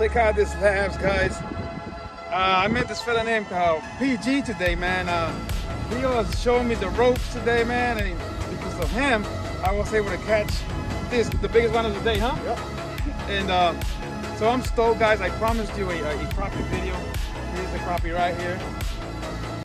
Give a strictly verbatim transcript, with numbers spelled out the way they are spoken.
Check out this labs, guys. Uh, I met this fella named uh, P G today, man. Uh, he was showing me the ropes today, man, and because of him, I was able to catch this, the biggest one of the day, huh? Yep. And uh, so I'm stoked, guys. I promised you a, a crappie video. Here's the crappie right here.